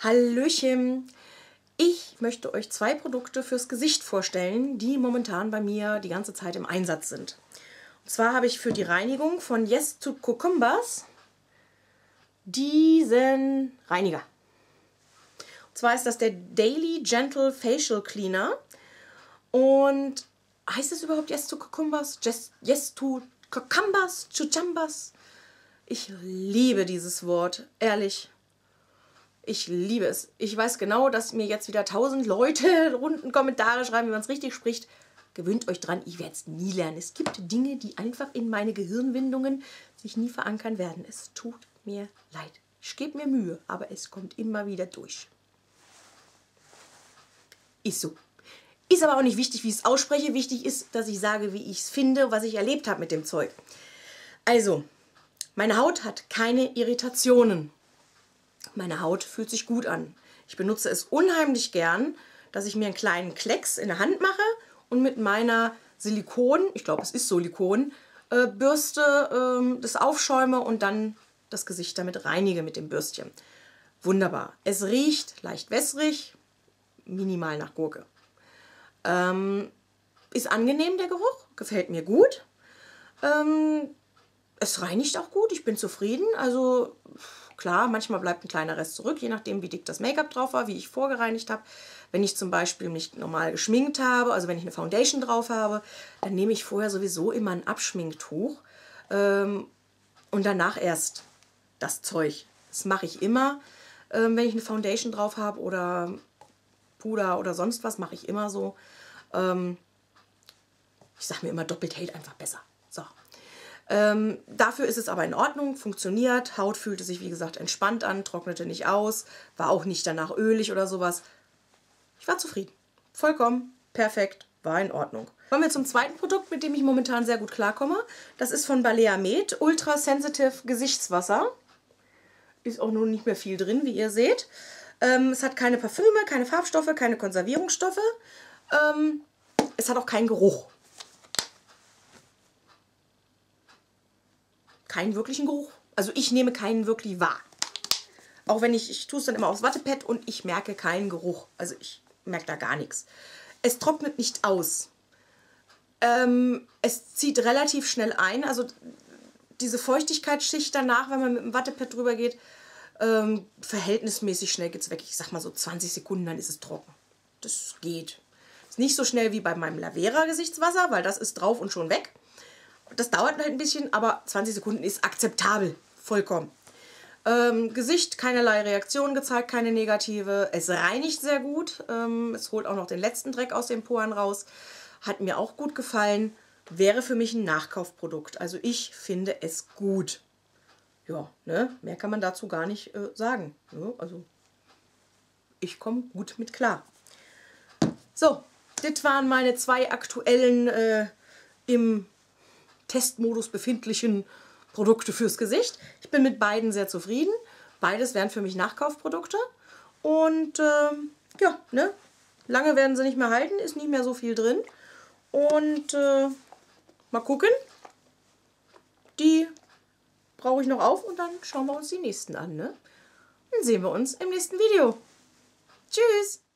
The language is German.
Hallöchen! Ich möchte euch 2 Produkte fürs Gesicht vorstellen, die momentan bei mir die ganze Zeit im Einsatz sind. Und zwar habe ich für die Reinigung von Yes to Cucumbers diesen Reiniger. Und zwar ist das der Daily Gentle Facial Cleaner. Und heißt es überhaupt Yes to Cucumbers? Yes to Cucumbers? Cucumbers? Ich liebe dieses Wort, ehrlich. Ich liebe es. Ich weiß genau, dass mir jetzt wieder 1000 Leute unten Kommentare schreiben, wie man es richtig spricht. Gewöhnt euch dran, ich werde es nie lernen. Es gibt Dinge, die einfach in meine Gehirnwindungen sich nie verankern werden. Es tut mir leid. Ich gebe mir Mühe, aber es kommt immer wieder durch. Ist so. Ist aber auch nicht wichtig, wie ich es ausspreche. Wichtig ist, dass ich sage, wie ich es finde, was ich erlebt habe mit dem Zeug. Also, meine Haut hat keine Irritationen. Meine Haut fühlt sich gut an. Ich benutze es unheimlich gern, dass ich mir einen kleinen Klecks in der Hand mache und mit meiner Silikon, ich glaube es ist Silikon, Bürste das aufschäume und dann das Gesicht damit reinige mit dem Bürstchen. Wunderbar. Es riecht leicht wässrig, minimal nach Gurke. Ist angenehm der Geruch, gefällt mir gut. Es reinigt auch gut, ich bin zufrieden. Also klar, manchmal bleibt ein kleiner Rest zurück, je nachdem wie dick das Make-up drauf war, wie ich vorgereinigt habe. Wenn ich zum Beispiel nicht normal geschminkt habe, also wenn ich eine Foundation drauf habe, dann nehme ich vorher sowieso immer ein Abschminktuch und danach erst das Zeug. Das mache ich immer, wenn ich eine Foundation drauf habe oder Puder oder sonst was, mache ich immer so. Ich sage mir immer, doppelt hält einfach besser. So. Dafür ist es aber in Ordnung, funktioniert. Haut fühlte sich, wie gesagt, entspannt an, trocknete nicht aus, war auch nicht danach ölig oder sowas. Ich war zufrieden. Vollkommen perfekt, war in Ordnung. Kommen wir zum zweiten Produkt, mit dem ich momentan sehr gut klarkomme. Das ist von Balea Med, Ultra Sensitive Gesichtswasser. Ist auch nur nicht mehr viel drin, wie ihr seht. Es hat keine Parfüme, keine Farbstoffe, keine Konservierungsstoffe. Es hat auch keinen Geruch. Keinen wirklichen Geruch. Also ich nehme keinen wirklich wahr. Auch wenn ich tue es dann immer aufs Wattepad und ich merke keinen Geruch. Also ich merke da gar nichts. Es trocknet nicht aus. Es zieht relativ schnell ein. Also diese Feuchtigkeitsschicht danach, wenn man mit dem Wattepad drüber geht, verhältnismäßig schnell geht es weg. Ich sag mal so 20 Sekunden, dann ist es trocken. Das geht. Ist nicht so schnell wie bei meinem Lavera Gesichtswasser, weil das ist drauf und schon weg. Das dauert halt ein bisschen, aber 20 Sekunden ist akzeptabel. Vollkommen. Gesicht, keinerlei Reaktion gezeigt, keine negative. Es reinigt sehr gut. Es holt auch noch den letzten Dreck aus den Poren raus. Hat mir auch gut gefallen. Wäre für mich ein Nachkaufprodukt. Also ich finde es gut. Ja, ne? Mehr kann man dazu gar nicht sagen. Ne? Also ich komme gut mit klar. So, das waren meine 2 aktuellen im Testmodus befindlichen Produkte fürs Gesicht. Ich bin mit beiden sehr zufrieden. Beides wären für mich Nachkaufprodukte. Und ja, ne? Lange werden sie nicht mehr halten, ist nicht mehr so viel drin. Und mal gucken. Die brauche ich noch auf und dann schauen wir uns die nächsten an. Ne? Dann sehen wir uns im nächsten Video. Tschüss!